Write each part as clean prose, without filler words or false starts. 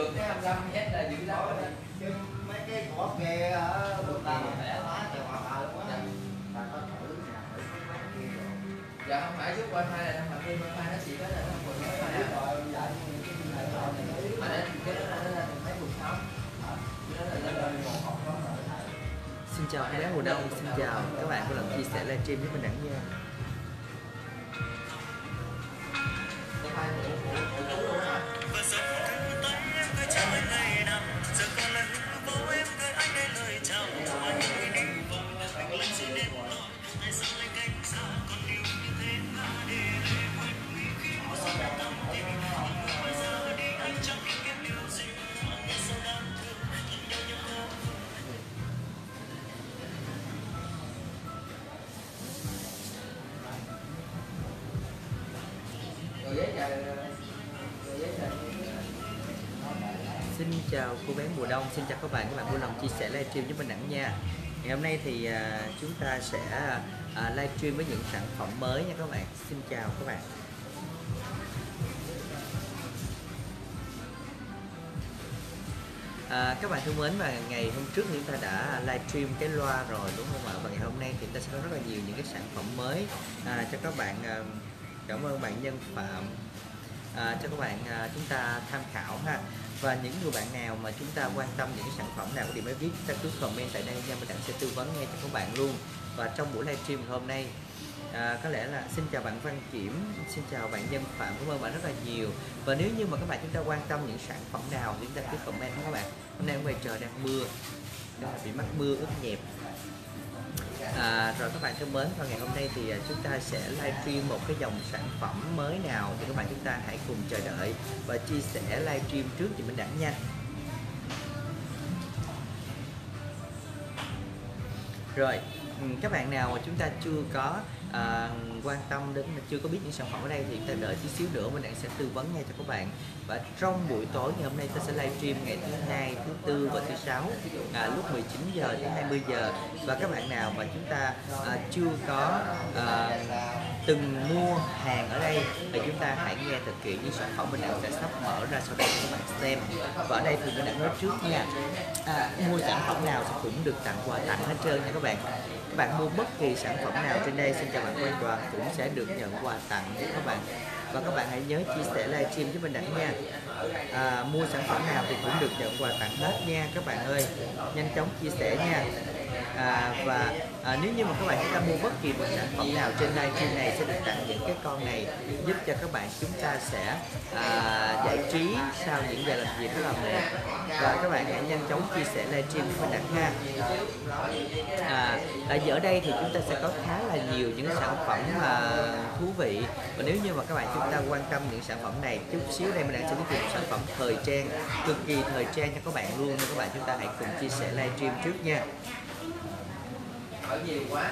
được cái 25 hết là dữ lắm rồi. Mấy cái cỏ kia ở bên ta bẻ lá cho họ bà luôn á. Ta có thử nè, thử mấy cái kia rồi. Dạ không phải trước wifi là thằng Kim wifi nó chỉ có là nó còn nói thôi nè. Mà cái đó là mấy cuộc sống. Xin chào các bé mùa đông, xin chào các bạn có lần chia sẻ livestream với mình Đẳng nha. Xin chào cô bé mùa đông, xin chào các bạn vui lòng chia sẻ livestream với mình Đẳng nha. Ngày hôm nay thì chúng ta sẽ livestream với những sản phẩm mới nha các bạn. Xin chào các bạn. Các bạn thân mến, và ngày hôm trước chúng ta đã livestream cái loa rồi đúng không ạ? Và ngày hôm nay thì chúng ta sẽ có rất là nhiều những cái sản phẩm mới cho các bạn. Cảm ơn bạn Nhân Phạm cho các bạn chúng ta tham khảo ha. Và những người bạn nào mà chúng ta quan tâm những cái sản phẩm nào của Điện Máy Viết, ta cứ comment tại đây nha, mình sẽ tư vấn ngay cho các bạn luôn. Và trong buổi livestream hôm nay có lẽ là xin chào bạn Văn Kiểm, xin chào bạn Nhân Phạm, cảm ơn bạn rất là nhiều. Và nếu như mà các bạn chúng ta quan tâm những sản phẩm nào thì chúng ta cứ comment các bạn. Hôm nay ở ngoài trời đang mưa, bị mắc mưa ướt nhẹp. Rồi các bạn thân mến, và ngày hôm nay thì chúng ta sẽ livestream một cái dòng sản phẩm mới nào thì các bạn chúng ta hãy cùng chờ đợi và chia sẻ livestream trước thì mình Đẳng nha. Rồi các bạn nào mà chúng ta chưa có quan tâm đến, chưa có biết những sản phẩm ở đây thì chúng ta đợi tí xíu nữa mình sẽ tư vấn ngay cho các bạn. Và trong buổi tối ngày hôm nay ta sẽ livestream ngày thứ hai, thứ tư và thứ sáu lúc 19 giờ đến 20 giờ. Và các bạn nào mà chúng ta chưa có từng mua hàng ở đây thì chúng ta hãy nghe thật kỹ những sản phẩm mình sẽ sắp mở ra sau đây cho các bạn xem. Và ở đây thì mình đã nói trước nha, mua sản phẩm nào thì cũng được tặng quà tặng hết trơn nha các bạn. Các bạn mua bất kỳ sản phẩm nào trên đây, xin chào bạn Quang Đoàn, cũng sẽ được nhận quà tặng nha các bạn. Và các bạn hãy nhớ chia sẻ livestream với mình Đẳng nha. Mua sản phẩm nào thì cũng được nhận quà tặng hết nha các bạn ơi, nhanh chóng chia sẻ nha. Nếu như mà các bạn chúng ta mua bất kỳ một sản phẩm nào trên livestream này sẽ được tặng những cái con này, giúp cho các bạn chúng ta sẽ giải trí sau những giờ làm việc rất là mệt. Và các bạn hãy nhanh chóng chia sẻ livestream với mình Đẳng ha. Tại vì ở đây thì chúng ta sẽ có khá là nhiều những sản phẩm thú vị. Và nếu như mà các bạn chúng ta quan tâm những sản phẩm này, chút xíu đây mình đang sẽ giới thiệu một sản phẩm thời trang, cực kỳ thời trang cho các bạn luôn, nên các bạn chúng ta hãy cùng chia sẻ livestream trước nha. Nhiều quá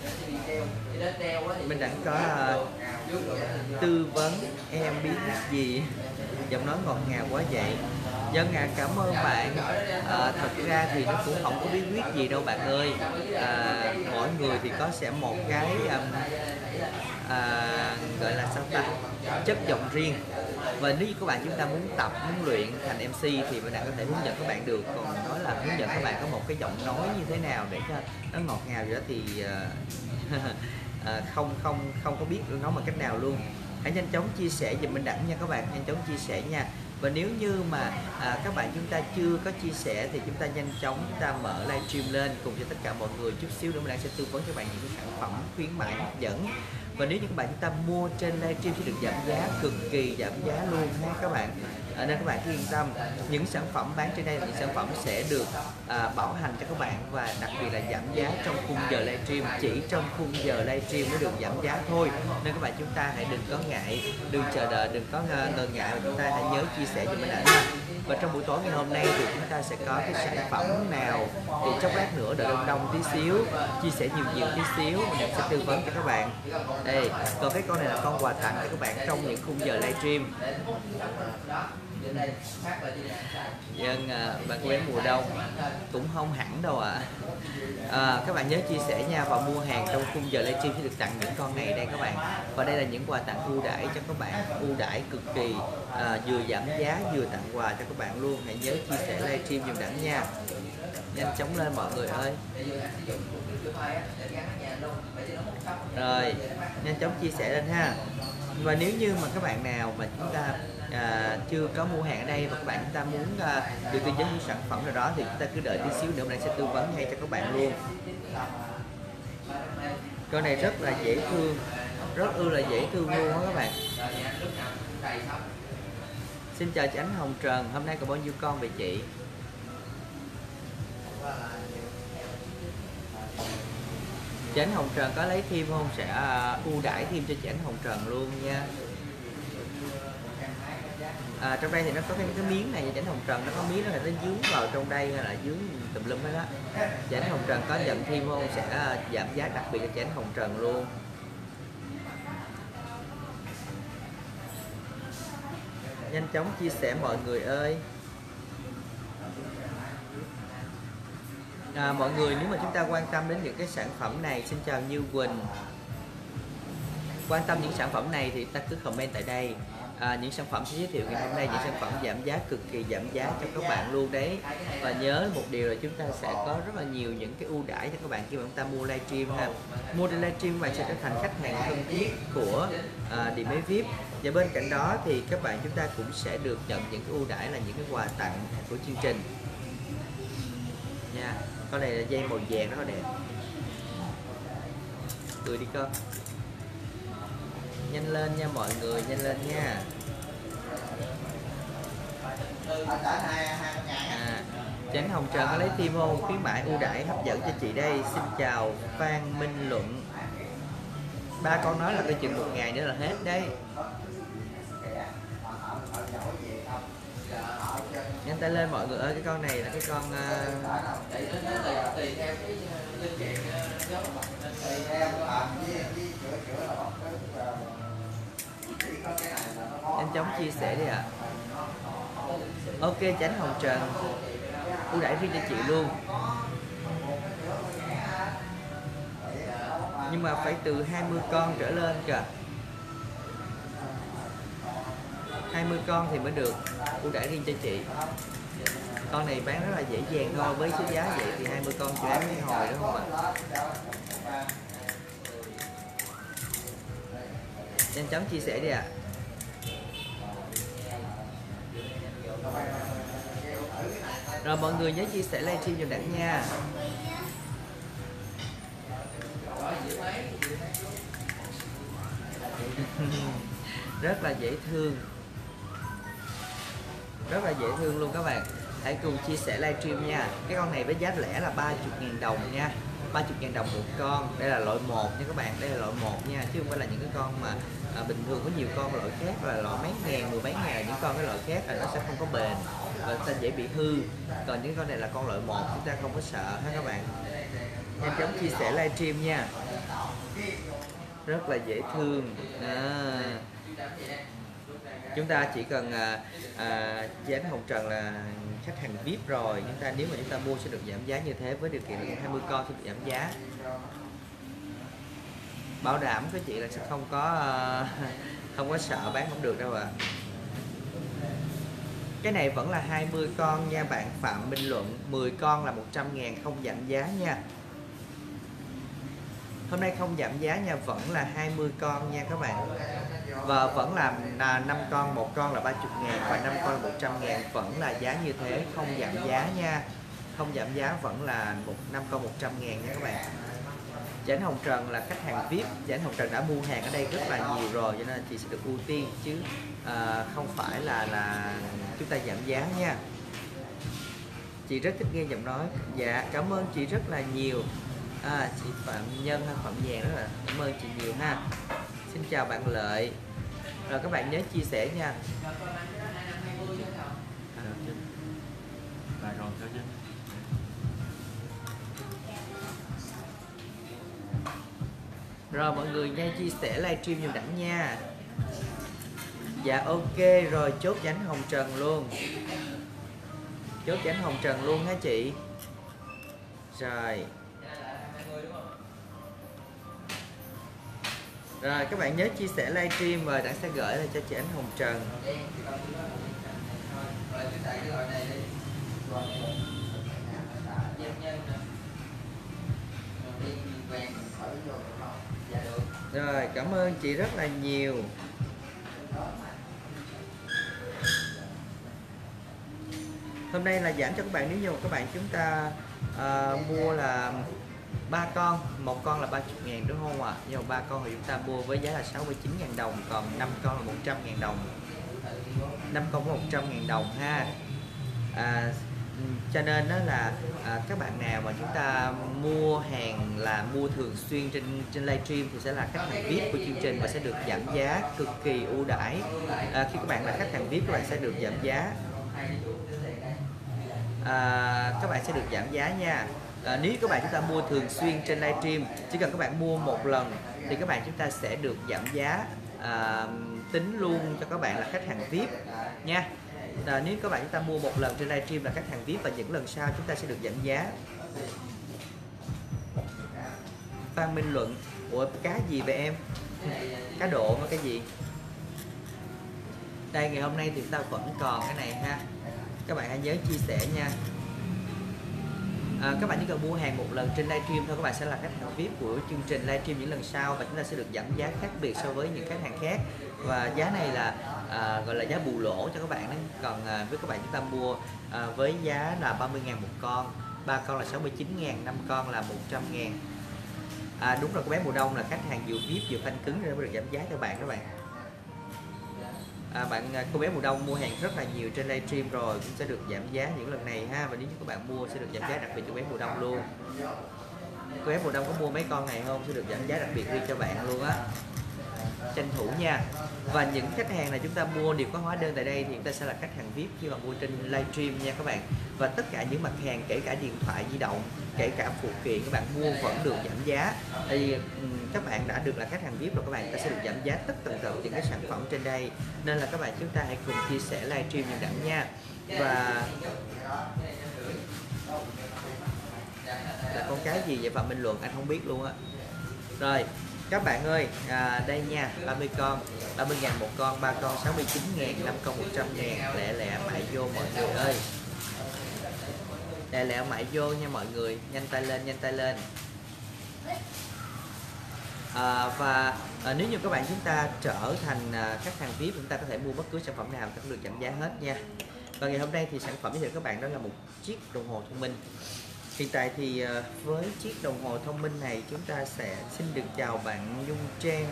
Mình Đẳng có tư vấn em biết gì, giọng nói ngọt ngào quá vậy. Dân cảm ơn bạn. Thật ra thì nó cũng không có bí quyết gì đâu bạn ơi. Mỗi người thì có sẽ một cái gọi là sao ta, chất giọng riêng. Và nếu như các bạn chúng ta muốn tập, muốn luyện thành MC thì mình Đẳng có thể hướng dẫn các bạn được. Còn nói là hướng dẫn các bạn có một cái giọng nói như thế nào để cho nó ngọt ngào vậy đó thì không có biết nói bằng cách nào luôn. Hãy nhanh chóng chia sẻ giùm mình Đẳng nha các bạn, nhanh chóng chia sẻ nha. Và nếu như mà các bạn chúng ta chưa có chia sẻ thì chúng ta nhanh chóng chúng ta mở livestream lên cùng cho tất cả mọi người. Chút xíu nữa mình Đẳng sẽ tư vấn cho bạn những cái sản phẩm khuyến mãi hấp dẫn. Và nếu như các bạn chúng ta mua trên livestream sẽ được giảm giá, cực kỳ giảm giá luôn ha các bạn. Nên các bạn cứ yên tâm, những sản phẩm bán trên đây là những sản phẩm sẽ được bảo hành cho các bạn, và đặc biệt là giảm giá trong khung giờ livestream, chỉ trong khung giờ livestream mới được giảm giá thôi. Nên các bạn chúng ta hãy đừng có ngại, đừng chờ đợi, đừng có ngần ngại, và chúng ta hãy nhớ chia sẻ cho mình đã nha. Và trong buổi tối ngày hôm nay thì chúng ta sẽ có cái sản phẩm nào thì chốc lát nữa đợi đông đông tí xíu, chia sẻ nhiều tí xíu mình sẽ tư vấn cho các bạn. Đây, còn cái con này là con quà tặng cho các bạn trong những khung giờ livestream. trên đây khác là trên này. Dân bán vé mùa đông cũng không hẳn đâu ạ. Các bạn nhớ chia sẻ nha, và mua hàng trong khung giờ livestream sẽ được tặng những con này đây các bạn. Và đây là những quà tặng ưu đãi cho các bạn, ưu đãi cực kỳ, vừa giảm giá vừa tặng quà cho các bạn luôn. Hãy nhớ chia sẻ livestream dùm đẳng nha, nhanh chóng lên mọi người ơi. Rồi nhanh chóng chia sẻ lên ha. Và nếu như mà các bạn nào mà chúng ta chưa có mua hàng ở đây và các bạn chúng ta muốn được tư vấn những sản phẩm nào đó thì chúng ta cứ đợi tí xíu nữa mình sẽ tư vấn ngay cho các bạn luôn. Con này rất là dễ thương, rất là dễ thương luôn đó các bạn. Xin chào chị Ánh Hồng Trần, hôm nay có bao nhiêu con vậy chị? Chị Ánh Hồng Trần có lấy thêm không? Sẽ ưu đãi thêm cho chị Ánh Hồng Trần luôn nha. Trong đây thì nó có cái miếng này, chị Ánh Hồng Trần nó có miếng đó là nó dướng vào trong đây hay là dướng tùm lum hết đó. Chị Ánh Hồng Trần có nhận thêm không? Sẽ giảm giá đặc biệt cho chị Ánh Hồng Trần luôn. Nhanh chóng chia sẻ mọi người ơi. Mọi người nếu mà chúng ta quan tâm đến những cái sản phẩm này, xin chào Như Quỳnh, quan tâm những sản phẩm này thì ta cứ comment tại đây. Những sản phẩm sẽ giới thiệu ngày hôm nay, những sản phẩm giảm giá, cực kỳ giảm giá cho các bạn luôn đấy. Và nhớ một điều là chúng ta sẽ có rất là nhiều những cái ưu đãi cho các bạn khi mà chúng ta mua livestream ha. Mua trên livestream các bạn sẽ trở thành khách hàng thân thiết của Điện Máy VIP. Và bên cạnh đó thì các bạn chúng ta cũng sẽ được nhận những cái ưu đãi là những cái quà tặng của chương trình nha. Con này là dây màu vàng rất là đẹp. Cười đi con. Nhanh lên nha mọi người, nhanh lên nha. Chị Ánh Hồng Trần có lấy thêm không? Khuyến mãi ưu đãi hấp dẫn cho chị đây. Xin chào Phan Minh Luận. Ba con nói là coi chừng 1 ngày nữa là hết đấy. Nhanh tay lên mọi người ơi, cái con này là cái con nhanh chóng chia sẻ đi ạ. Ok chị Ánh Hồng Trần, ưu đãi riêng cho chị luôn. Nhưng mà phải từ 20 con trở lên kìa. 20 con thì mới được ưu đãi riêng cho chị. Con này bán rất là dễ dàng thôi, với số giá vậy thì 20 con chị bán cái hồi đúng không ạ? Nhanh chóng chia sẻ đi ạ. Rồi mọi người nhớ chia sẻ livestream cho đẳng nha. Rất là dễ thương, rất là dễ thương luôn các bạn. Hãy cùng chia sẻ livestream nha. Cái con này với giá rẻ là 30.000 đồng nha, 30.000 đồng một con. Đây là loại 1 nha các bạn, đây là loại 1 nha, chứ không phải là những cái con mà bình thường có nhiều con loại khác là loại mấy ngàn, 10 mấy ngàn là những con cái loại khác là nó sẽ không có bền và ta dễ bị hư. Còn những con này là con loại 1, chúng ta không có sợ ha các bạn. Nhanh chóng chia sẻ livestream nha. Rất là dễ thương. Chúng ta chỉ cần chị Ánh Hồng Trần là khách hàng VIP rồi, chúng ta nếu mà chúng ta mua sẽ được giảm giá như thế, với điều kiện là 20 con sẽ được giảm giá. Bảo đảm với chị là sẽ không có sợ bán không được đâu ạ. Cái này vẫn là 20 con nha bạn Phạm Minh Luận, 10 con là 100.000 không giảm giá nha. Hôm nay không giảm giá nha, vẫn là 20 con nha các bạn. Và vẫn là 5 con, 1 con là 30.000 và 5 con là 100.000, vẫn là giá như thế, không giảm giá nha. Không giảm giá, vẫn là 5 con 100.000 nha các bạn. Chị Ánh Hồng Trần là khách hàng VIP, chị Ánh Hồng Trần đã mua hàng ở đây rất là nhiều rồi, cho nên chị sẽ được ưu tiên chứ không phải là chúng ta giảm giá nha. Chị rất thích nghe giọng nói. Dạ cảm ơn chị rất là nhiều. Chị Phạm Nhân hay Phạm Vàng rất là cảm ơn chị nhiều ha. Xin chào bạn Lợi. Rồi các bạn nhớ chia sẻ nha. Rồi mọi người nhanh chia sẻ livestream dùm đẳng nha. Dạ ok rồi, chốt cho anh Hồng Trần luôn. Chốt cho anh Hồng Trần luôn hả chị? Rồi. Rồi các bạn nhớ chia sẻ livestream và Đặng sẽ gửi lại cho chị Ánh Hồng Trần. Rồi cảm ơn chị rất là nhiều. Hôm nay là giảm cho các bạn, nếu như các bạn chúng ta mua là 3 con, một con là 30.000 đúng không ạ? Nhưng mà 3 con thì chúng ta mua với giá là 69.000 đồng, còn 5 con là 100.000 đồng. 5 con có 100.000 đồng ha. Cho nên đó là các bạn nào mà chúng ta mua hàng là mua thường xuyên trên livestream thì sẽ là khách hàng VIP của chương trình và sẽ được giảm giá cực kỳ ưu đãi. Khi các bạn là khách hàng VIP các bạn sẽ được giảm giá. Các bạn sẽ được giảm giá nha. Nếu các bạn chúng ta mua thường xuyên trên livestream, chỉ cần các bạn mua một lần thì các bạn chúng ta sẽ được giảm giá, tính luôn cho các bạn là khách hàng VIP nha. Nếu các bạn chúng ta mua một lần trên livestream là khách hàng VIP và những lần sau chúng ta sẽ được giảm giá. Phan Minh Luận, ủa cá gì vậy em? Cá độ hay cái gì? Đây ngày hôm nay thì chúng ta vẫn còn cái này ha. Các bạn hãy nhớ chia sẻ nha. Các bạn chỉ cần mua hàng một lần trên livestream thôi, các bạn sẽ là khách hàng VIP của chương trình livestream những lần sau và chúng ta sẽ được giảm giá khác biệt so với những khách hàng khác. Và giá này là gọi là giá bù lỗ cho các bạn đấy. Còn với các bạn chúng ta mua với giá là 30.000 một con, 3 con là 69.000, 5 con là 100.000. Đúng rồi, cô bé mùa đông là khách hàng vừa VIP vừa fan cứng nên mới được giảm giá cho bạn các bạn. Cô bé mùa đông mua hàng rất là nhiều trên livestream rồi cũng sẽ được giảm giá những lần này ha, và nếu như các bạn mua sẽ được giảm giá đặc biệt cho bé mùa đông luôn. Cô bé mùa đông có mua mấy con này không sẽ được giảm giá đặc biệt riêng cho bạn luôn á, tranh thủ nha. Và những khách hàng này chúng ta mua đều có hóa đơn tại đây thì chúng ta sẽ là khách hàng VIP khi mà mua trên livestream nha các bạn. Và tất cả những mặt hàng kể cả điện thoại di động, kể cả phụ kiện các bạn mua vẫn được giảm giá. Thì các bạn đã được là khách hàng VIP rồi, các bạn ta sẽ được giảm giá tất tần tật những cái sản phẩm trên đây. Nên là các bạn chúng ta hãy cùng chia sẻ livestream nhân đẳng nha. Và là con cái gì vậy Phạm Minh Luận, anh không biết luôn á. Rồi các bạn ơi, đây nha, 30 con 30.000 một con, 3 con 69.000, 5 con 100.000. Lẹ lẹ mại vô mọi người ơi, lẹ lẹ mại vô nha mọi người, nhanh tay lên, nhanh tay lên. Và nếu như các bạn chúng ta trở thành khách hàng VIP, chúng ta có thể mua bất cứ sản phẩm nào cũng được giảm giá hết nha. Và ngày hôm nay thì sản phẩm giới thiệu các bạn đó là một chiếc đồng hồ thông minh. Hiện tại thì với chiếc đồng hồ thông minh này chúng ta sẽ xin được chào bạn Nhung Trang.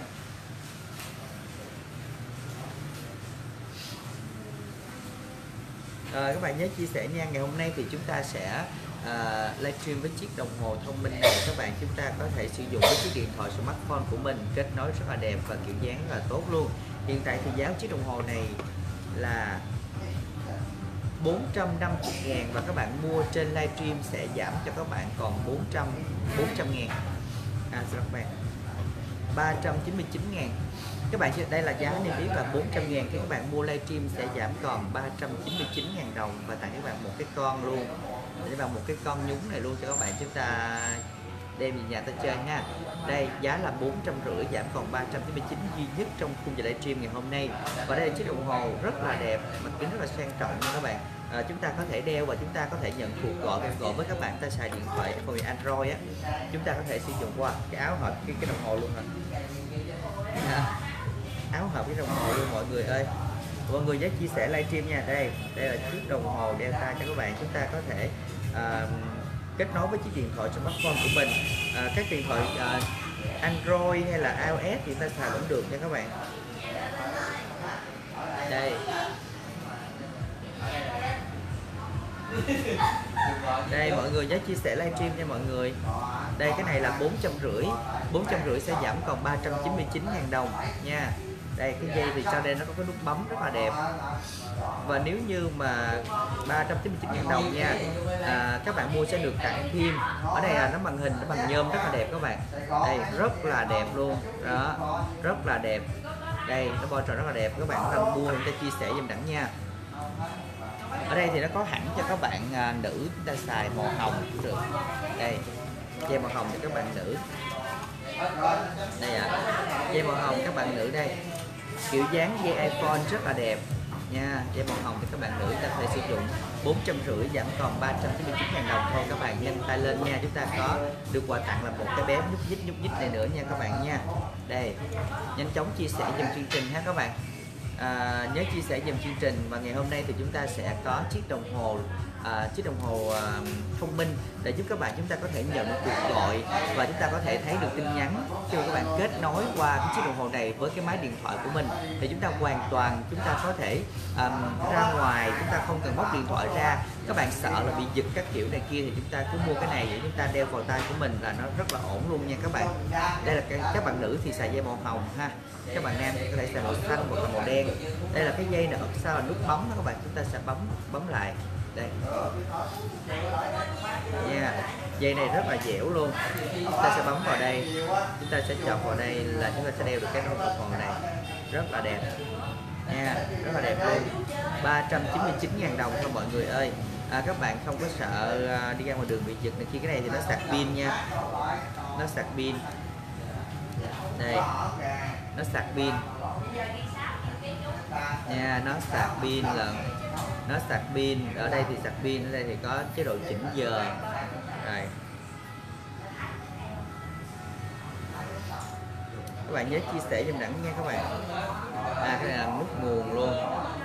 Các bạn nhớ chia sẻ nha. Ngày hôm nay thì chúng ta sẽ livestream với chiếc đồng hồ thông minh này. Các bạn chúng ta có thể sử dụng với chiếc điện thoại smartphone của mình, kết nối rất là đẹp và kiểu dáng rất là tốt luôn. Hiện tại thì giá chiếc đồng hồ này là 450.000 và các bạn mua trên livestream sẽ giảm cho các bạn còn 400.000. Xin các bạn 399.000. Các bạn đây là giá niêm yết là 400.000, khi các bạn mua livestream sẽ giảm còn 399.000 đồng và tặng các bạn một cái con luôn, để các bạn một cái con nhúng này luôn cho các bạn chúng ta đem về nhà ta chơi ha. Đây giá là 450, giảm còn 399 duy nhất trong khung giờ livestream ngày hôm nay. Và đây là chiếc đồng hồ rất là đẹp, mặt kính rất là sang trọng nha các bạn. Chúng ta có thể đeo và chúng ta có thể nhận cuộc gọi với các bạn ta xài điện thoại iPhone Android á, chúng ta có thể sử dụng qua cái áo hợp cái đồng hồ luôn hả? Áo hợp cái đồng hồ luôn mọi người ơi. Mọi người nhớ chia sẻ livestream nha. Đây là chiếc đồng hồ đeo tay cho các bạn, chúng ta có thể kết nối với chiếc điện thoại smartphone của mình. Các điện thoại Android hay là iOS thì ta xài vẫn được nha các bạn. Đây mọi người nhớ chia sẻ livestream nha mọi người. Đây cái này là 450 sẽ giảm còn 399.000 đồng nha. Đây cái dây thì sau đây nó có cái nút bấm rất là đẹp. Và nếu như mà 399.000 đồng nha, các bạn mua sẽ được tặng thêm. Ở đây là nó màn hình nó bằng nhôm rất là đẹp các bạn. Đây rất là đẹp luôn đó, rất là đẹp. Đây nó bo tròn rất là đẹp, các bạn có mua chúng ta chia sẻ giùm Đẳng nha. Ở đây thì nó có hẳn cho các bạn nữ chúng ta xài màu hồng cũng được. Đây dây màu hồng cho các bạn nữ. Đây dây màu hồng các bạn nữ đây, kiểu dáng dây iPhone rất là đẹp nha. Dây màu hồng thì các bạn nữ ta có thể sử dụng 450 giảm còn 399.000 đồng thôi. Các bạn nhanh tay lên nha, chúng ta có được quà tặng là một cái bé nhúc nhích này nữa nha các bạn nha. Đây nhanh chóng chia sẻ dùm chương trình ha các bạn. Nhớ chia sẻ dùm chương trình. Và ngày hôm nay thì chúng ta sẽ có chiếc đồng hồ thông minh để giúp các bạn chúng ta có thể nhận cuộc gọi và chúng ta có thể thấy được tin nhắn. Khi mà các bạn kết nối qua cái chiếc đồng hồ này với cái máy điện thoại của mình thì chúng ta hoàn toàn chúng ta có thể ra ngoài, chúng ta không cần móc điện thoại ra. Các bạn sợ là bị giật các kiểu này kia thì chúng ta cứ mua cái này để chúng ta đeo vào tay của mình là nó rất là ổn luôn nha các bạn. Đây là các bạn nữ thì xài dây màu hồng ha, các bạn nam thì có thể xài màu xanh hoặc là màu đen. đây là cái dây nữa, sau là nút bấm đó các bạn, chúng ta sẽ bấm lại đây nha. Dây này rất là dẻo luôn, chúng ta sẽ bấm vào đây, chúng ta sẽ chọn vào đây là chúng ta sẽ đeo được cái đồng hồ này, rất là đẹp nha, rất là đẹp luôn. 399.000 đồng thôi mọi người ơi. Các bạn không có sợ đi ra ngoài đường bị giật này kia. Cái này thì nó sạc pin nha, nó sạc pin đây, nó sạc pin nha, nó sạc pin là nó sạc pin. Ở đây thì sạc pin, ở đây thì có chế độ chỉnh giờ rồi. Các bạn nhớ chia sẻ giùm Đẳng nha các bạn. Cái này là nút nguồn luôn.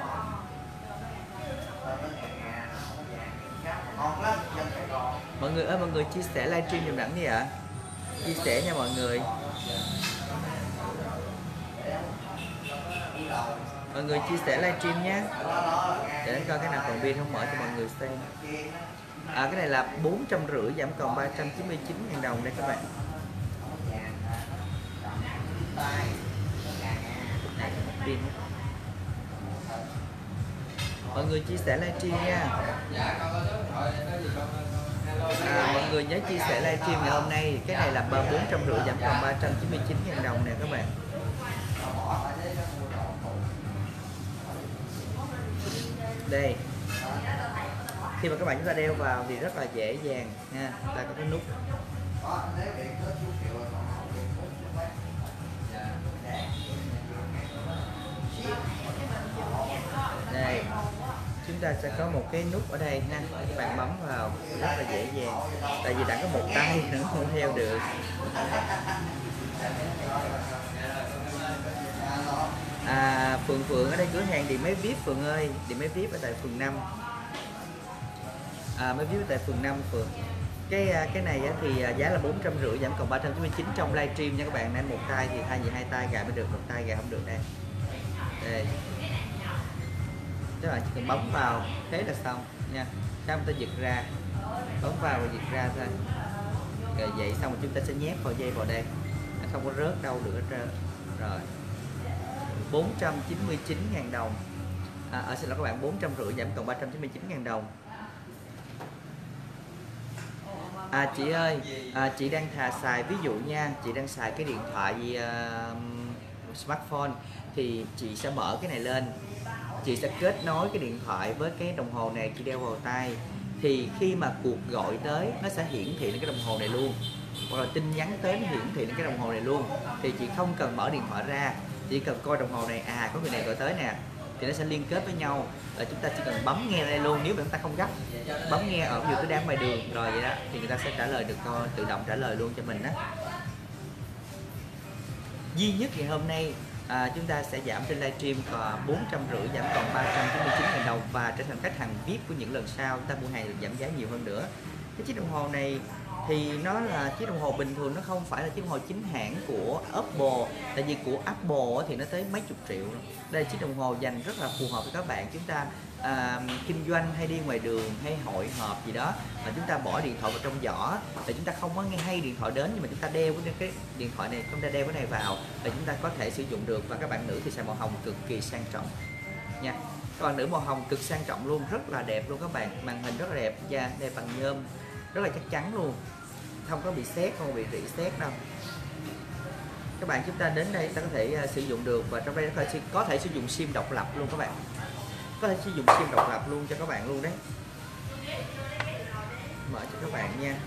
Mọi người ơi, mọi người chia sẻ livestream giùm Đẳng đi ạ. Chia sẻ nha mọi người. Mọi người chia sẻ livestream nhé, để coi cái nào còn pin không mở cho mọi người xem. Cái này là 450 giảm còn 399.000 đồng đây các bạn. Pin. Mọi người chia sẻ livestream nha. Mọi người nhớ chia sẻ livestream ngày hôm nay. Cái này là 450 giảm còn 399.000 đồng nè các bạn. Đây, khi mà các bạn chúng ta đeo vào thì rất là dễ dàng nha, ta có cái nút. Đây, chúng ta sẽ có một cái nút ở đây nha, các bạn bấm vào rất là dễ dàng. Tại vì đã có một tay nữa không theo được. Phượng ở đây cửa hàng Điện Máy VIP Phượng ơi, Điện Máy VIP ở tại phường 5. Máy VIP ở tại phường 5 Phượng. Cái này thì giá là 450 giảm còn 399 trong livestream nha các bạn. Nên một tay thì thay vì hai tay gài mới được, một tay gài không được đây. Đây. Các bạn chỉ cần bấm vào thế là xong nha. Xong ta giật ra, bấm vào và giật ra thôi. Rồi vậy xong rồi chúng ta sẽ nhét vào dây vào đây, không có rớt đâu được hết trơn. Rồi 499.000 đồng. Xin lỗi các bạn, 450 giảm còn 399.000 đồng. Chị ơi, chị đang xài, ví dụ nha, chị đang xài cái điện thoại smartphone thì chị sẽ mở cái này lên, chị sẽ kết nối cái điện thoại với cái đồng hồ này, chị đeo vào tay thì khi mà cuộc gọi tới nó sẽ hiển thị lên cái đồng hồ này luôn, hoặc là tin nhắn tới nó hiển thị lên cái đồng hồ này luôn, thì chị không cần mở điện thoại ra, chỉ cần coi đồng hồ này, có người này gọi tới nè, thì nó sẽ liên kết với nhau, là chúng ta chỉ cần bấm nghe đây luôn. Nếu mà chúng ta không gấp, bấm nghe ở ví dụ tôi đang ngoài đường rồi vậy đó, thì người ta sẽ trả lời được, tự động trả lời luôn cho mình đó. Duy nhất ngày hôm nay chúng ta sẽ giảm trên livestream còn 450 giảm còn 399.000 đồng và trở thành khách hàng VIP của những lần sau, chúng ta mua hàng được giảm giá nhiều hơn nữa. Cái chiếc đồng hồ này thì nó là chiếc đồng hồ bình thường, nó không phải là chiếc đồng hồ chính hãng của Apple, tại vì của Apple thì nó tới mấy chục triệu. Đây là chiếc đồng hồ dành rất là phù hợp với các bạn chúng ta kinh doanh hay đi ngoài đường hay hội họp gì đó mà chúng ta bỏ điện thoại vào trong giỏ, và chúng ta không có nghe hay điện thoại đến, nhưng mà chúng ta đeo cái điện thoại này, chúng ta đeo cái này vào và chúng ta có thể sử dụng được. Và các bạn nữ thì xài màu hồng cực kỳ sang trọng nha. Các bạn nữ màu hồng cực sang trọng luôn, rất là đẹp luôn các bạn, màn hình rất là đẹp, da đây bằng nhôm rất là chắc chắn luôn, không có bị sét, không bị rỉ sét đâu. Các bạn chúng ta đến đây ta có thể sử dụng được, và trong đây có thể sử dụng sim độc lập luôn các bạn, có thể sử dụng sim độc lập luôn cho các bạn luôn đấy. Mở cho các bạn nha.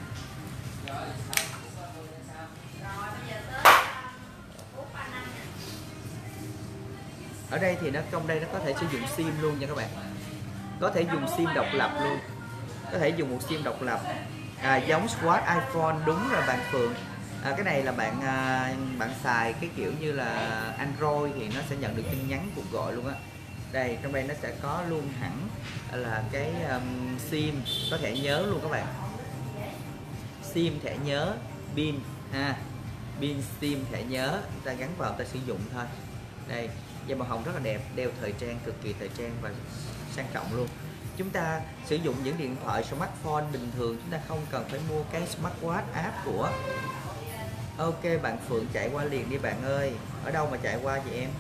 Ở đây thì trong đây nó có thể sử dụng sim luôn nha các bạn, có thể dùng sim độc lập luôn, có thể dùng một sim độc lập. Giống Smart iPhone, đúng rồi bạn Phượng. Cái này là bạn xài cái kiểu như là Android thì nó sẽ nhận được tin nhắn cuộc gọi luôn á. Đây, trong đây nó sẽ có luôn hẳn là cái sim có thẻ nhớ luôn các bạn, sim thẻ nhớ, pin pin sim thẻ nhớ, ta gắn vào ta sử dụng thôi. Đây, da màu hồng rất là đẹp, đeo thời trang, cực kỳ thời trang và sang trọng luôn. Chúng ta sử dụng những điện thoại smartphone bình thường, chúng ta không cần phải mua cái smartwatch app của. Ok, bạn Phượng chạy qua liền đi bạn ơi. Ở đâu mà chạy qua vậy em?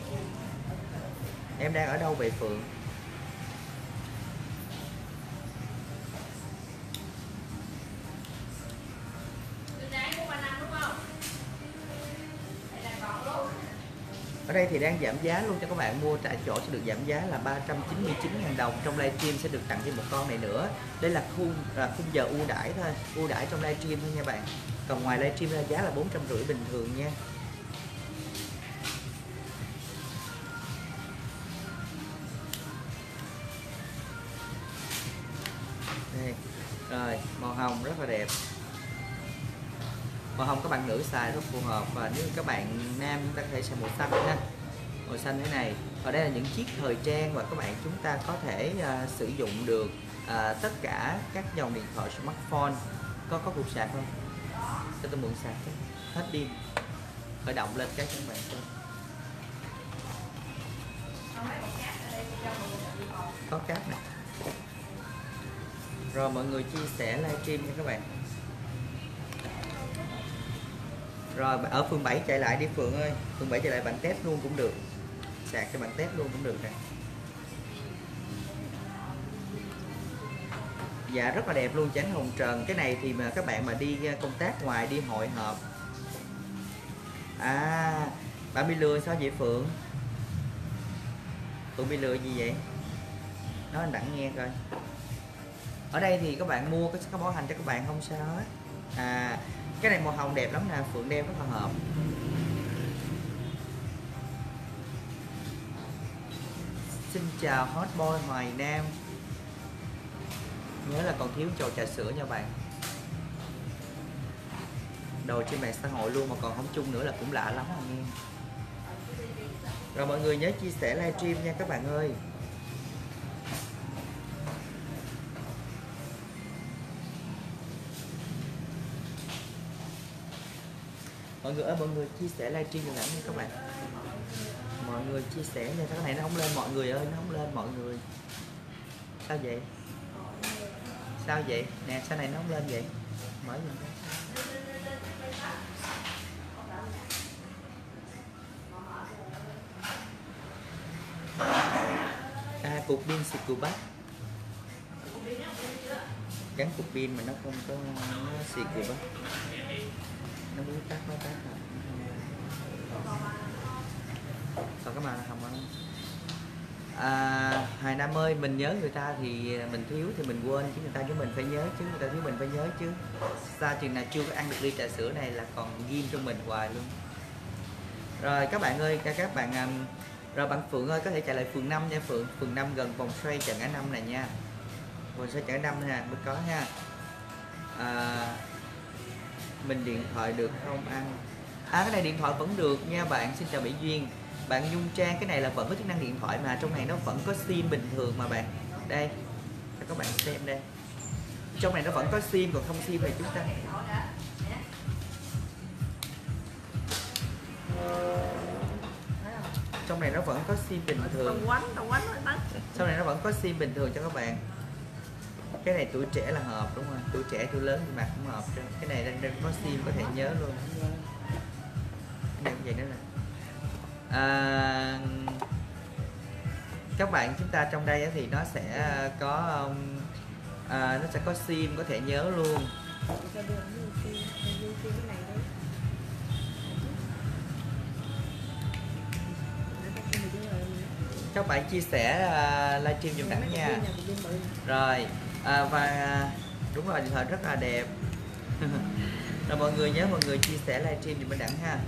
Em đang ở đâu vậy Phượng? Ở đây thì đang giảm giá luôn cho các bạn, mua tại chỗ sẽ được giảm giá là 399.000 đồng. Trong livestream sẽ được tặng thêm một con này nữa. Đây là khung giờ ưu đãi thôi, ưu đãi trong livestream thôi nha bạn. Còn ngoài livestream ra giá là 450 bình thường nha. Đây. Rồi, màu hồng rất là đẹp. Màu hồng các bạn nữ xài rất phù hợp, và nếu các bạn nam chúng ta có thể xài màu xanh ha, màu xanh thế này. Ở đây là những chiếc thời trang và các bạn chúng ta có thể sử dụng được tất cả các dòng điện thoại smartphone. Có cục sạc không? Cho tôi mượn sạc chứ. Hết pin. Khởi động lên cái cho các bạn xem. Có cáp này. Rồi mọi người chia sẻ livestream nha các bạn. Rồi ở phường 7 chạy lại đi Phượng ơi, phường 7 chạy lại bạn test luôn cũng được, sạc cho bạn test luôn cũng được nè. Dạ rất là đẹp luôn, chán hồng trần. Cái này thì mà các bạn mà đi công tác ngoài, đi hội họp. Bạn bị lừa sao vậy Phượng? Phượng bị lừa gì vậy? Nói anh Đặng nghe coi. Ở đây thì các bạn mua có bảo hành cho các bạn không sao hết. Cái này màu hồng đẹp lắm nè, Phượng đeo rất là hợp. Xin chào hot boy Hoài Nam. Nhớ là còn thiếu chầu trà sữa nha bạn. Đồ trên mạng xã hội luôn mà còn không chung nữa là cũng lạ lắm anh em. Rồi mọi người nhớ chia sẻ livestream nha các bạn ơi. Mọi người chia sẻ livestream cho nha các bạn. Mọi người chia sẻ nha, cái này nó không lên mọi người ơi, nó không lên mọi người. Sao vậy? Sao vậy? Nè, sao này nó không lên vậy? Mở lên. Cục pin xịt cục bát. Gắn cục pin mà nó không có xịt cục bát. Nó muốn tắt nó tắt rồi. Còn cái màn hồng không? Hoài Nam ơi, mình nhớ người ta thì mình thiếu thì mình quên, chứ người ta với mình phải nhớ chứ, người ta thiếu mình phải nhớ chứ. Sao chừng nào chưa có ăn được ly trà sữa này là còn ghim cho mình hoài luôn. Rồi các bạn ơi, các bạn rồi bạn Phượng ơi có thể chạy lại phường 5 nha Phượng, phường 5 gần vòng xoay chợ ngã 5 này nha. Vòng xoay chợ ngã 5 nè mới có ha. Mình điện thoại được không ăn? Cái này điện thoại vẫn được nha bạn. Xin chào Mỹ Duyên. Bạn Nhung Trang, cái này là vẫn có chức năng điện thoại mà trong này nó vẫn có sim bình thường mà bạn. Đây, cho các bạn xem đây. Trong này nó vẫn có sim, còn không sim thì chúng ta trong này nó vẫn có sim bình thường. Sau này nó vẫn có sim bình thường cho các bạn. Cái này tuổi trẻ là hợp đúng không? Tuổi trẻ tuổi lớn thì mặt cũng hợp. Cái này đang có sim có thể nhớ luôn. Đây vậy nữa nè. Các bạn chúng ta trong đây thì nó sẽ có sim có thể nhớ luôn. các bạn chia sẻ livestream giùm Đẳng nha. Rồi và đúng rồi, điện thoại rất là đẹp. Rồi mọi người nhớ mọi người chia sẻ livestream giùm Đẳng ha.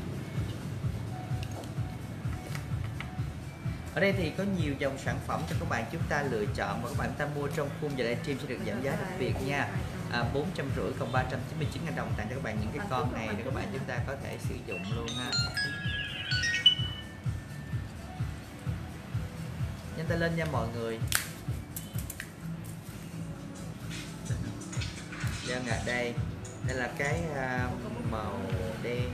Ở đây thì có nhiều dòng sản phẩm cho các bạn chúng ta lựa chọn, và các bạn ta mua trong khung giờ livestream sẽ được giảm giá đặc biệt nha. 450 còn 399.000 đồng tặng cho các bạn những cái con này để các bạn chúng ta có thể sử dụng luôn ha. Nhanh tay lên nha mọi người. Vâng ạ, đây là cái màu đen.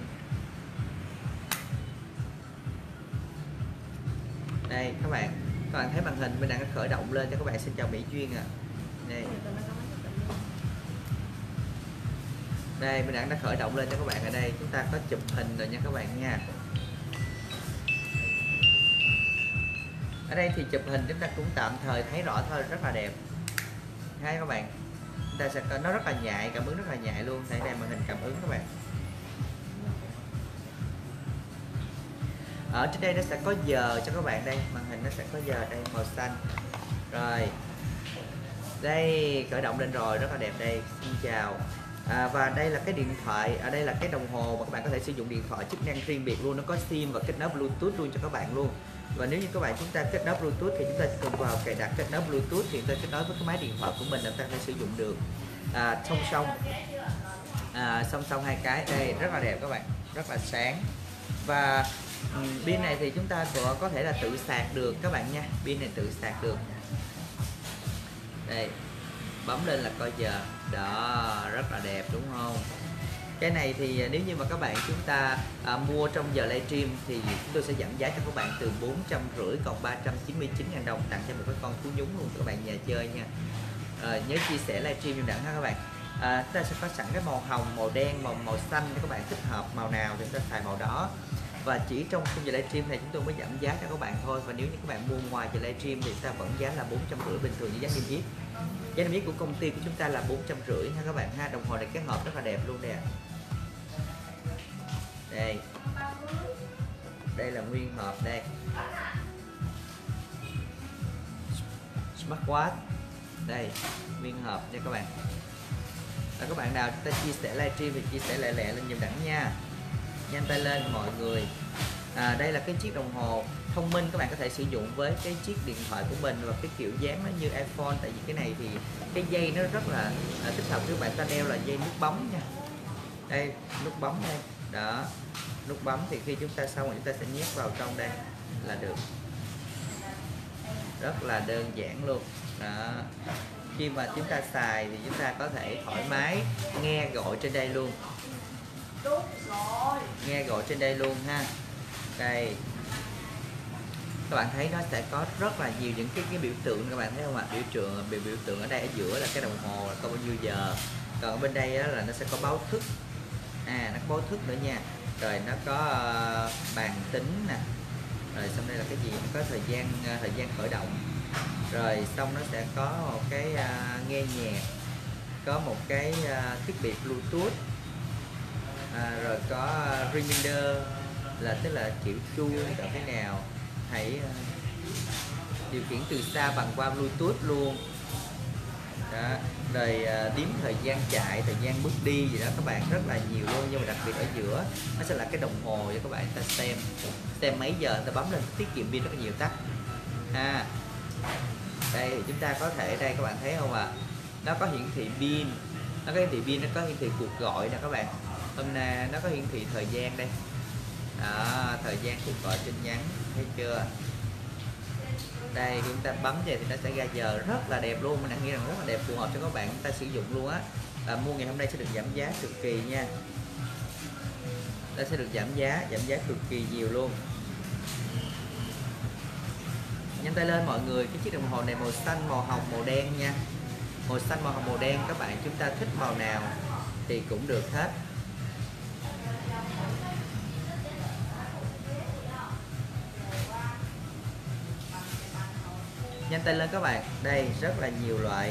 Đây các bạn thấy màn hình mình đang khởi động lên cho các bạn. Xin chào Mỹ Duyên ạ. Đây mình đã khởi động lên cho các bạn. Ở đây chúng ta có chụp hình rồi nha các bạn nha. Ở đây thì chụp hình chúng ta cũng tạm thời thấy rõ thôi, rất là đẹp. Hai các bạn, chúng ta sẽ có, nó rất là nhạy, cảm ứng rất là nhạy luôn. Đây là màn hình cảm ứng các bạn. Ở trên đây nó sẽ có giờ cho các bạn. Đây màn hình nó sẽ có giờ đây màu xanh. Rồi đây khởi động lên rồi, rất là đẹp. Đây xin chào. Và đây là cái điện thoại, ở đây là cái đồng hồ mà các bạn có thể sử dụng điện thoại chức năng riêng biệt luôn. Nó có sim và kết nối Bluetooth luôn cho các bạn luôn. Và nếu như các bạn chúng ta kết nối Bluetooth thì chúng ta chỉ cần vào cài đặt kết nối Bluetooth thì chúng ta kết nối với cái máy điện thoại của mình là chúng ta có thể sử dụng được song song hai cái. Đây rất là đẹp các bạn, rất là sáng. Và pin này thì chúng ta có thể là tự sạc được các bạn nha. Pin này tự sạc được. Đây bấm lên là coi giờ đó, rất là đẹp đúng không? Cái này thì nếu như mà các bạn chúng ta mua trong giờ livestream thì chúng tôi sẽ giảm giá cho các bạn từ 450 còn 399.000 đồng tặng cho một cái con thú nhúng luôn cho các bạn nhà chơi nha. Nhớ chia sẻ livestream giùm Đẳng ha các bạn. Chúng ta sẽ có sẵn cái màu hồng, màu đen, màu xanh để các bạn thích hợp màu nào thì chúng ta xài màu đó. Và chỉ trong khung giờ livestream này chúng tôi mới giảm giá cho các bạn thôi. Và nếu như các bạn mua ngoài giờ livestream thì chúng ta vẫn giá là 450 bình thường như giá niêm yết. Giá niêm yết của công ty của chúng ta là 450 ha các bạn ha. Đồng hồ này kết hợp rất là đẹp luôn nè. Đây là nguyên hộp đây. Smartwatch. Đây nguyên hộp nha các bạn. Và các bạn nào chúng ta chia sẻ livestream thì chia sẻ lẹ lên giùm Đẳng nha. Nhanh tay lên mọi người. Đây là cái chiếc đồng hồ thông minh, các bạn có thể sử dụng với cái chiếc điện thoại của mình và cái kiểu dáng nó như iPhone. Tại vì cái này thì cái dây nó rất là thích hợp với các bạn ta đeo là dây nút bấm nha. Đây nút bấm đây đó, nút bấm thì khi chúng ta xong rồi chúng ta sẽ nhét vào trong đây là được, rất là đơn giản luôn đó. Khi mà chúng ta xài thì chúng ta có thể thoải mái nghe gọi trên đây luôn, nghe gọi trên đây luôn ha. Đây các bạn thấy nó sẽ có rất là nhiều những cái biểu tượng, các bạn thấy không ạ? Biểu tượng ở đây ở giữa là cái đồng hồ là có bao nhiêu giờ, còn ở bên đây là nó sẽ có báo thức, nó có báo thức nữa nha. Rồi nó có bàn tính nè, rồi xong đây là cái gì, nó có thời gian khởi động, rồi xong nó sẽ có một cái nghe nhạc, có một cái thiết bị Bluetooth, rồi có reminder là tức là kiểu chuông ở cái nào hãy điều khiển từ xa bằng qua Bluetooth luôn đó. Rồi đếm thời gian chạy, thời gian bước đi gì đó các bạn, rất là nhiều luôn. Nhưng mà đặc biệt ở giữa nó sẽ là cái đồng hồ cho các bạn ta xem mấy giờ ta bấm lên, tiết kiệm pin rất là nhiều tắt ha. Đây thì chúng ta có thể, đây các bạn thấy không ạ? Nó có hiển thị pin, nó có hiển thị cuộc gọi nè các bạn. Hôm nay nó có hiển thị thời gian đây đó, thời gian cuộc gọi tin nhắn, thấy chưa? Đây chúng ta bấm về thì nó sẽ ra giờ, rất là đẹp luôn. Mình đã nghĩ rằng rất là đẹp, phù hợp cho các bạn chúng ta sử dụng luôn á. Mua ngày hôm nay sẽ được giảm giá cực kỳ nha, nó sẽ được giảm giá cực kỳ nhiều luôn. Nhanh tay lên mọi người. Cái chiếc đồng hồ này màu xanh, màu hồng, màu đen nha. Màu xanh, màu hồng, màu đen, các bạn chúng ta thích màu nào thì cũng được hết. Nhanh tay lên các bạn. Đây rất là nhiều loại.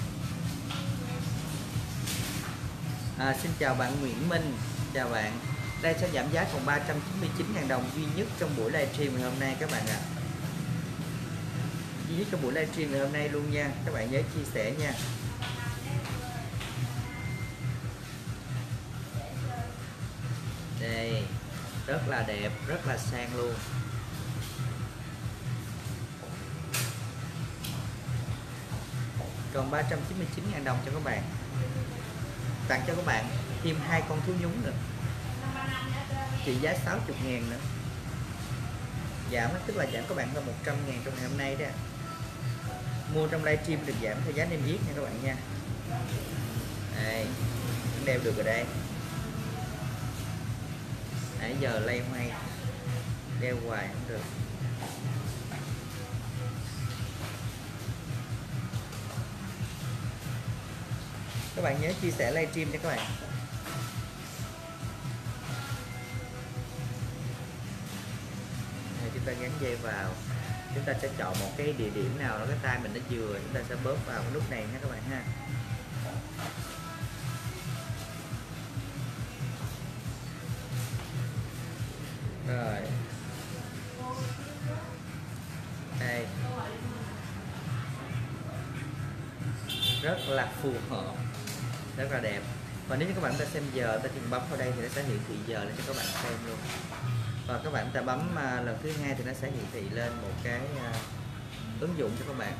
Xin chào bạn Nguyễn Minh, chào bạn. Đây sẽ giảm giá còn 399.000 đồng duy nhất trong buổi livestream ngày hôm nay các bạn ạ. Duy nhất trong buổi livestream ngày hôm nay luôn nha. Các bạn nhớ chia sẻ nha. Đây, rất là đẹp, rất là sang luôn. Còn 399.000 đồng cho các bạn. Tặng cho các bạn thêm 2 con thú nhúng nữa, trị giá 60.000 nữa. Giảm tức là giảm các bạn hơn 100.000 trong ngày hôm nay đó. Mua trong livestream được giảm theo giá niêm yết nha các bạn nha. Đây, đeo được rồi đây. Nãy giờ lay hoay đeo hoài không được. Các bạn nhớ chia sẻ livestream cho các bạn. Rồi chúng ta gắn dây vào. Chúng ta sẽ chọn một cái địa điểm nào đó cái tay mình nó vừa, chúng ta sẽ bóp vào cái nút này nha các bạn ha. Rồi. Đây. Rất là phù hợp, rất là đẹp. Và nếu như các bạn ta xem giờ, ta chỉ bấm vào đây thì nó sẽ hiển thị giờ lên cho các bạn xem luôn. Và các bạn ta bấm lần thứ hai thì nó sẽ hiển thị lên một cái ứng dụng cho các bạn.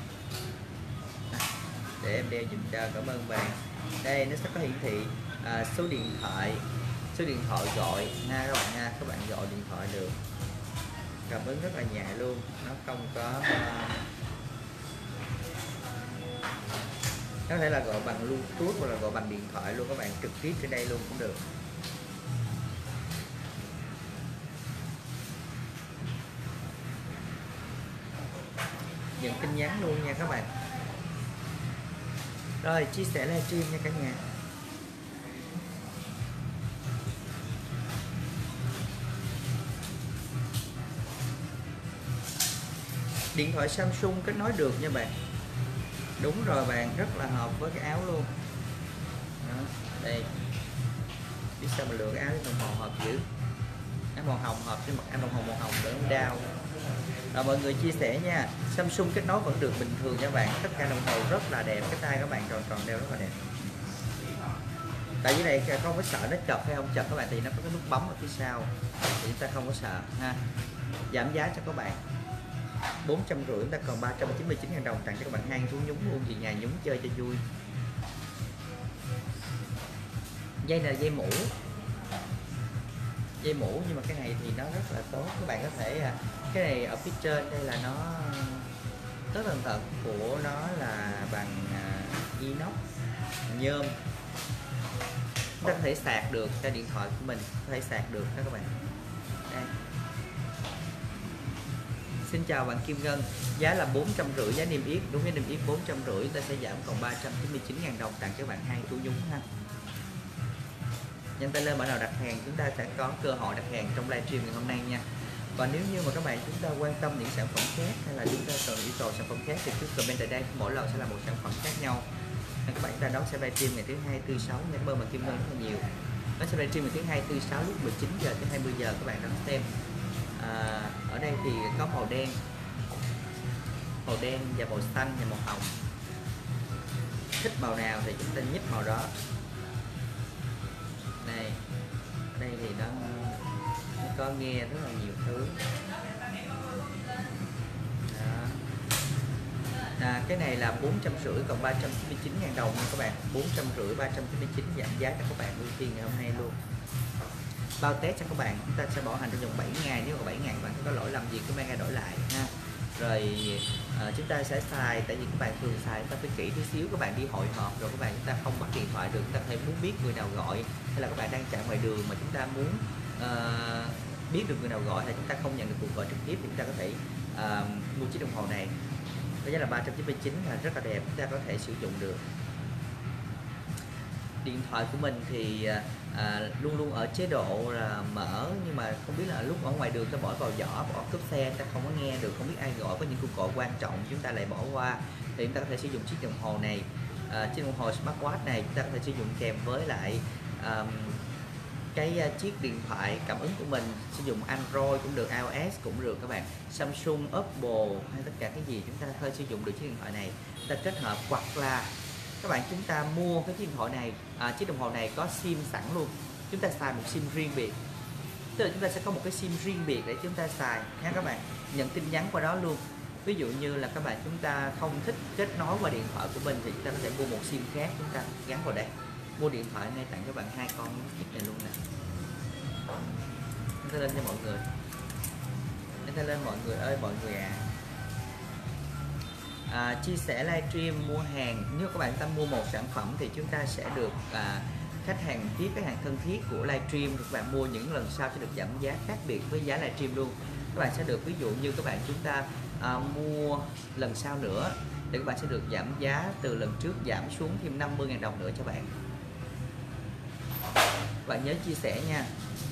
Để em đeo dùm cho, cảm ơn bạn. Đây nó sẽ có hiển thị số điện thoại gọi ha các bạn ha. Các bạn gọi điện thoại được, cảm ứng rất là nhạy luôn, nó không có có thể là gọi bằng Bluetooth hoặc là gọi bằng điện thoại luôn, các bạn trực tiếp trên đây luôn cũng được. Nhận tin nhắn luôn nha các bạn. Rồi chia sẻ livestream nha cả nhà. Điện thoại Samsung kết nối được nha bạn. Đúng rồi bạn, rất là hợp với cái áo luôn. Đó, đây. Biết sao mà lựa cái áo đồng hồ hợp dữ. Áo màu hồng hợp với mặt anh đồng hồ màu hồng để không đau. Rồi mọi người chia sẻ nha. Samsung kết nối vẫn được bình thường nha bạn. Tất cả đồng hồ rất là đẹp, cái tay các bạn tròn tròn đeo rất là đẹp. Tại vì này không có sợ nó chật hay không chật các bạn, thì nó có cái nút bấm ở phía sau thì chúng ta không có sợ ha. Giảm giá cho các bạn 450, chúng ta còn 399.000 đồng, tặng cho các bạn 2 thú nhúng luôn, vì nhà nhúng chơi cho vui. Dây này là dây mũ, nhưng mà cái này thì nó rất là tốt. Các bạn có thể cái này ở phía trên đây là nó tất tần tật của nó là bằng inox nhôm, chúng ta có thể sạc được cho điện thoại của mình, có thể sạc được đó các bạn. Đây. Xin chào bạn Kim Ngân, giá là 450, giá niêm yết, đúng với niêm yết 450, ta sẽ giảm còn 399.000 đồng, tặng cho bạn 2 thú nhúng ha. Nhanh tay lên bạn nào đặt hàng, chúng ta sẽ có cơ hội đặt hàng trong livestream ngày hôm nay nha. Và nếu như mà các bạn chúng ta quan tâm những sản phẩm khác hay là chúng ta cần yêu cầu sản phẩm khác thì cứ comment tại đây, mỗi lần sẽ là một sản phẩm khác nhau. Các bạn ta đón xem livestream ngày thứ hai, thứ sáu nha. Cảm ơn bạn Kim Ngân rất là nhiều. Nó sẽ livestream ngày thứ hai, thứ sáu lúc 19 giờ tới 20 giờ các bạn đón xem. Ở đây thì có màu đen và màu xanh và màu hồng. Thích màu nào thì chúng ta nhích màu đó. Này, ở đây thì nó có nghe rất là nhiều thứ. Đó. Cái này là 450 còn 399.000 đồng nha các bạn. 450, 399 giảm giá cho các bạn ưu tiên ngày hôm nay luôn. Bao test cho các bạn, chúng ta sẽ bảo hành trong vòng 7 ngày. Nếu mà 7 ngày bạn có lỗi lầm gì cứ mang ra đổi lại ha. Rồi chúng ta sẽ xài, tại vì các bạn thường xài chúng ta phải kỹ tí xíu. Các bạn đi hội họp rồi các bạn chúng ta không bắt điện thoại được, chúng ta phải muốn biết người nào gọi, hay là các bạn đang chạy ngoài đường mà chúng ta muốn biết được người nào gọi, hay chúng ta không nhận được cuộc gọi trực tiếp thì chúng ta có thể mua chiếc đồng hồ này. Với giá là 399 là rất là đẹp, chúng ta có thể sử dụng được. Điện thoại của mình thì luôn luôn ở chế độ là mở, nhưng mà không biết là lúc ở ngoài đường ta bỏ vào giỏ, bỏ cốp xe ta không có nghe được, không biết ai gọi, có những cuộc gọi quan trọng chúng ta lại bỏ qua, thì chúng ta có thể sử dụng chiếc đồng hồ này. Chiếc đồng hồ smartwatch này chúng ta có thể sử dụng kèm với lại cái chiếc điện thoại cảm ứng của mình, sử dụng Android cũng được, iOS cũng được các bạn, Samsung, Oppo hay tất cả cái gì chúng ta có thể sử dụng được chiếc điện thoại này, chúng ta kết hợp. Hoặc là các bạn chúng ta mua cái chiếc điện thoại này, chiếc đồng hồ này có sim sẵn luôn, chúng ta xài một sim riêng biệt, tức là chúng ta sẽ có một cái sim riêng biệt để chúng ta xài nha các bạn, nhận tin nhắn qua đó luôn. Ví dụ như là các bạn chúng ta không thích kết nối qua điện thoại của mình thì chúng ta có thể mua một sim khác, chúng ta gắn vào đây. Mua điện thoại này tặng các bạn 2 con chip này luôn nè. Em sẽ lên cho mọi người, em sẽ lên mọi người ơi mọi người chia sẻ livestream mua hàng. Nếu các bạn ta mua một sản phẩm thì chúng ta sẽ được khách hàng VIP, khách hàng thân thiết của livestream, các bạn mua những lần sau sẽ được giảm giá khác biệt với giá livestream luôn. Các bạn sẽ được, ví dụ như các bạn chúng ta mua lần sau nữa thì các bạn sẽ được giảm giá từ lần trước, giảm xuống thêm 50.000 đồng nữa cho bạn. Bạn nhớ chia sẻ nha.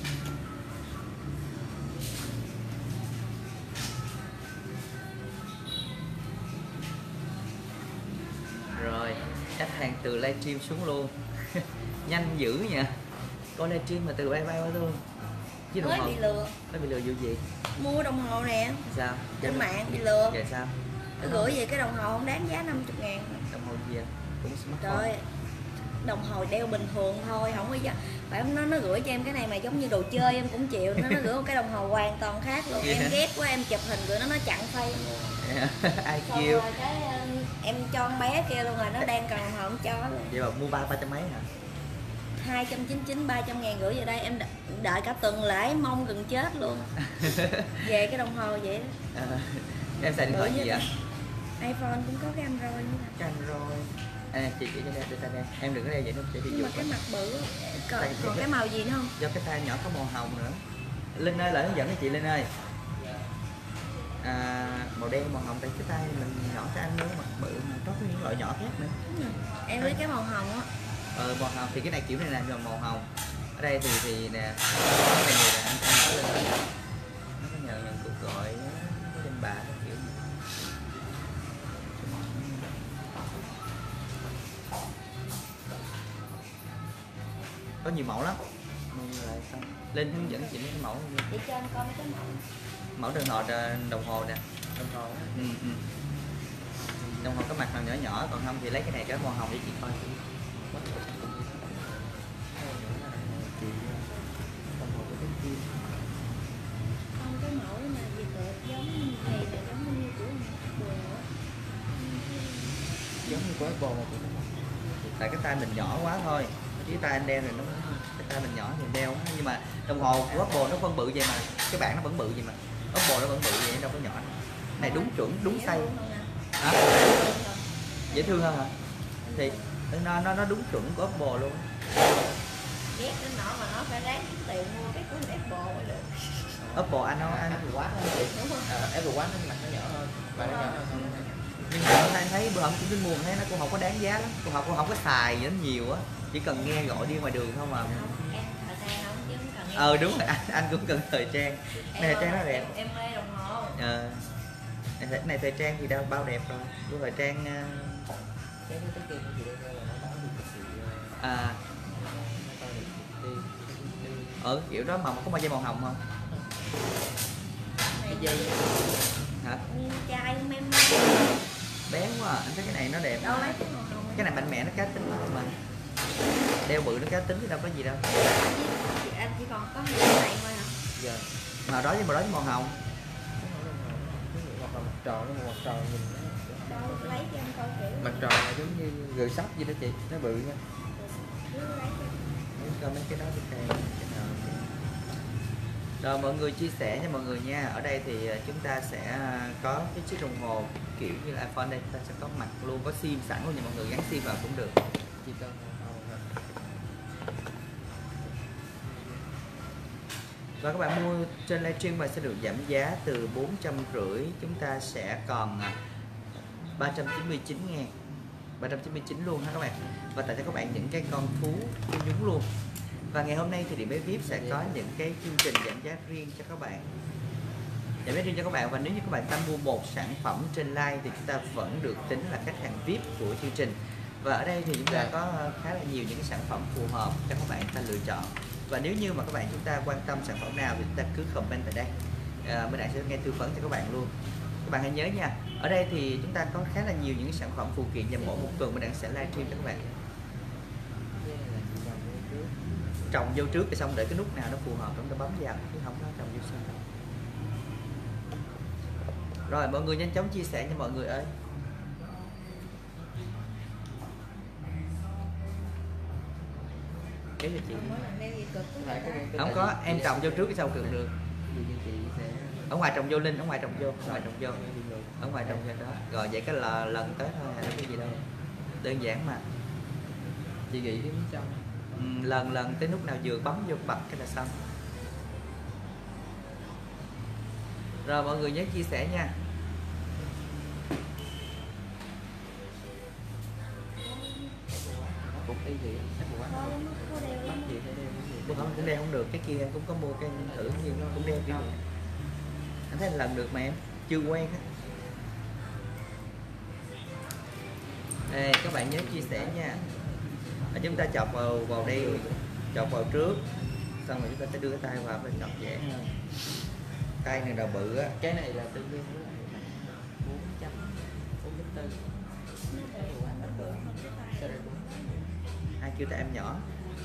Rồi, khách hàng từ livestream xuống luôn. Nhanh dữ nha. Coi livestream mà từ bay bay luôn. Chứ đồng hồ bị lừa. Nó bị lừa vụ gì? Mua đồng hồ nè. Sao? Trên mạng bị lừa. Vậy sao? Nó gửi về cái đồng hồ không đáng giá 50.000. Đồng hồ gì vậy? Cũng smartphone. Trời, đồng hồ đeo bình thường thôi, không có phải nó gửi cho em cái này mà giống như đồ chơi em cũng chịu. Nó gửi một cái đồng hồ hoàn toàn khác luôn. Em ghét quá, em chụp hình rồi nó chặn face luôn. Ai xong kêu? rồi cái em cho con bé kia luôn rồi, nó đang cần đồng hồ không cho luôn. Vậy mà mua 300 mấy hả? 299, 300.000 gửi về đây, em đợi cả tuần lễ mong gần chết luôn. Về cái đồng hồ vậy đó. Em xài điện thoại gì vậy? iPhone cũng có cái Android nữa. Cái Android. Chị chỉ cho đây, để ta đây. Em đừng có đeo vậy nó sẽ bị Nhưng mà giật. cái mặt bự. Còn cái màu gì nữa không? Do cái tay nhỏ có màu hồng nữa. Linh ơi, lại hướng dẫn cho chị Linh ơi. Màu đen, màu hồng, tại cái tay mình nhỏ cái anh nữa, mặt bự mà có những loại nhỏ khác nữa. Em lấy cái màu hồng á. Màu hồng thì cái này kiểu này là màu hồng. Ở đây thì nè, cái này là anh có lên đây. Nó có nhận cuộc gọi, có danh bạ kiểu. Có nhiều mẫu lắm. Lên hướng dẫn chị mấy cái mẫu. Chị cho anh coi mấy cái mẫu. Mẫu đồng hồ nè. Đồng hồ. Đồng hồ có mặt nào nhỏ nhỏ, còn không thì lấy cái này cái màu hồng để chị coi thử. Không, cái mẫu mà gì tựa giống này là giống như của bùa. Giống như của Apple mà. Tại cái tay mình nhỏ quá thôi. Chứ tay anh đeo thì nó, cái tay mình nhỏ thì đeo, nhưng mà đồng hồ của Apple nó vẫn bự vậy mà, cái bảng nó vẫn bự vậy mà, Apple nó vẫn bự vậy đâu có nhỏ. Này đúng chuẩn, đúng size. Hả? Dễ thương hơn hả? Thì nó đúng chuẩn của Apple luôn. Ghét đến nỗi mà nó phải ráng kiếm tiền mua cái của Apple mới được. Apple anh quá Đúng không? Apple quá nó mặt nó nhỏ hơn, và nó nhỏ hơn. Nhưng mà anh thấy bữa hôm cũng tính mua, thấy nó cũng không có đáng giá lắm, cũng không có xài gì nhiều á, chỉ cần nghe gọi đi ngoài đường không mà. Không, em thời trang không chứ không cần. Đúng rồi, anh cũng cần thời trang. Này thời trang nó đẹp. Em mê đồng hồ. Cái này thời trang thì đâu bao đẹp rồi, của thời trang. Cái kia thì đây là nó báo được sự Kiểu đó mà có bao dây màu hồng không? Cái dây Hả? chai em Bé quá à. Anh thấy cái này nó đẹp. đâu lấy cái màu hồng. Cái này mạnh mẽ, nó cá tính lắm mà. Đeo bự nó cá tính chứ đâu có gì đâu. Anh chỉ còn có cái này thôi hả? Giờ màu đó với màu hồng. hoặc là mặt tròn, nó mặt tròn nhìn Đâu lấy cho em coi kiểu. mặt tròn là giống như gờ sắp vậy đó chị, nó bự nha. Lấy cho Coi mấy cái đó đi kèm. Rồi mọi người chia sẻ cho mọi người nha. Ở đây thì chúng ta sẽ có cái chiếc đồng hồ kiểu như là iPhone đây, ta sẽ có mặt luôn, có sim sẵn luôn nha mọi người, gắn sim vào cũng được. Chỉ cần Và các bạn mua trên livestream và sẽ được giảm giá từ 450, chúng ta sẽ còn 399.000, 399 luôn ha các bạn. Và tặng cho các bạn những cái con thú nhúng luôn. Và ngày hôm nay thì Điện Máy VIP sẽ có những cái chương trình giảm giá riêng cho các bạn. Giảm giá riêng cho các bạn, và nếu như các bạn ta mua một sản phẩm trên live thì chúng ta vẫn được tính là khách hàng VIP của chương trình. Và ở đây thì chúng ta có khá là nhiều những cái sản phẩm phù hợp cho các bạn ta lựa chọn. Và nếu như mà các bạn chúng ta quan tâm sản phẩm nào thì chúng ta cứ comment tại đây, bên Đặng sẽ nghe tư vấn cho các bạn luôn. Các bạn hãy nhớ nha, ở đây thì chúng ta có khá là nhiều những sản phẩm phụ kiện và mỗi một tuần bên Đặng sẽ livestream cho các bạn. Trồng vô trước thì xong để cái nút nào nó phù hợp chúng ta bấm vào, chứ không có trồng vô sau. Rồi mọi người nhanh chóng chia sẻ cho mọi người ơi. Kéo cho chị. Không có, em trồng vô trước cái sau cực được. Ở ngoài trồng vô Linh, ở ngoài trồng vô, ở ngoài trồng vô. Ở ngoài trồng vô đó. Rồi vậy cái là lần tới thôi, là cái gì đâu. Đơn giản mà. Chị nghĩ cái miếng trong. Lần tới lúc nào vừa bấm vô bật cái là xong. Rồi mọi người nhớ chia sẻ nha. Cũng y gì bắt gì phải đeo Không, cũng đeo không được, cái kia em cũng có mua cái thử nhưng nó cũng đeo kiểu này. Anh thấy lần được mà em chưa quen á. Đây, các bạn nhớ chia sẻ nha. Chúng ta chọc vào đây, chọc vào trước, xong rồi chúng ta sẽ đưa cái tay vào bên chọc dễ hơn. Tay này đầu bự á. Cái này là tương đương với lại 4.4.4. Ai kêu tay em nhỏ?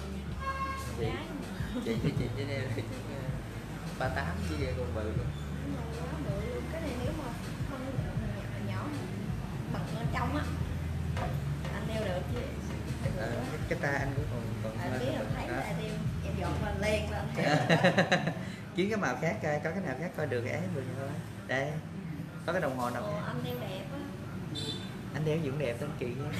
Chị với đeo 38 với đeo còn bự luôn. Cái này nếu mà không nhỏ bằng ở trong á anh đeo được chứ. Cái tay anh cũng còn Anh biết em thấy là em dọn lên len lên. kiếm cái màu khác coi, có cái nào khác coi được cái mình thôi. Đây có cái đồng hồ nào khác. Anh đeo đẹp á. Anh đeo dưỡng đẹp tên kỳ nha.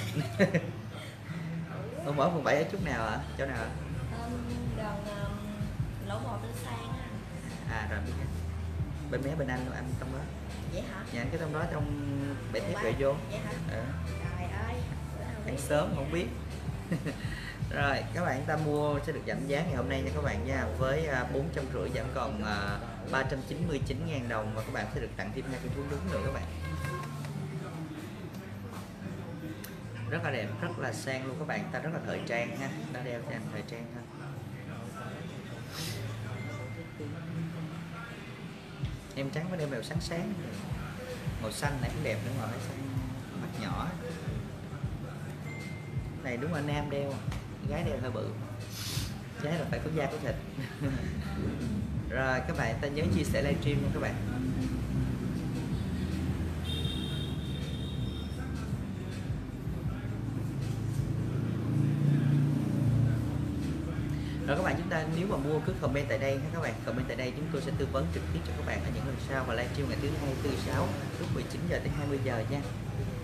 Ông mở phường 7 ở chút nào ạ? Chỗ nào ạ? Gần lỗ bò Tư Sang á. À rồi biết. Bên mé bên anh luôn, anh trong đó. Vậy hả? Nhà anh cái trong đó trong bể thép về vô. Vậy hả? Ừ. Trời ơi. Ăn sớm không biết. Rồi các bạn ta mua sẽ được giảm giá ngày hôm nay nha các bạn nha, với 450 giảm còn 399.000 đồng, và các bạn sẽ được tặng thêm 2 cái túi đúng nữa các bạn. Rất là đẹp, rất là sang luôn các bạn, ta rất là thời trang ha, ta đeo cho anh thời trang ha. Em trắng với đeo màu sáng sáng, màu xanh này cũng đẹp nữa, màu xanh mắt nhỏ này đúng là nam đeo, gái đeo hơi bự, gái là phải có da có thịt. Rồi các bạn ta nhớ chia sẻ livestream nha các bạn. Rồi các bạn, chúng ta nếu mà mua cứ comment tại đây ha các bạn, comment tại đây chúng tôi sẽ tư vấn trực tiếp cho các bạn ở những lần sau và livestream ngày thứ 2, thứ 6 lúc 19 giờ tới 20 giờ nha.